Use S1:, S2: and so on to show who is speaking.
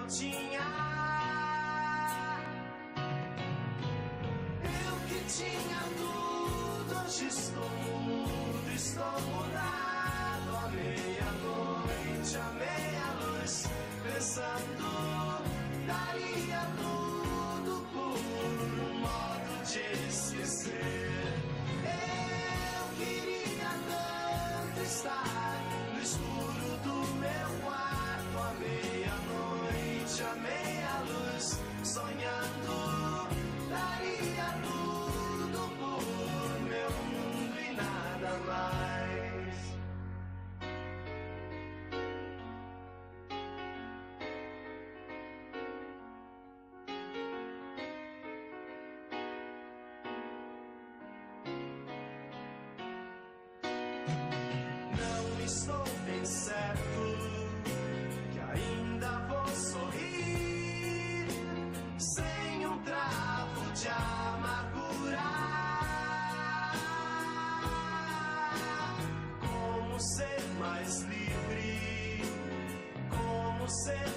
S1: tinha. Eu que tinha tudo, hoje estou mudo, estou mudado. À meia-noite, à meia-luz, pensando, daria tudo por um modo de esquecer. Eu queria tanto estar no escuro do meu quarto, à meia-noite, à meia-luz, sonhando, daria tudo por meu mundo e nada mais. Não estou bem certo que ainda vou sorrir sem um travo de amargura. Como ser mais livre? Como ser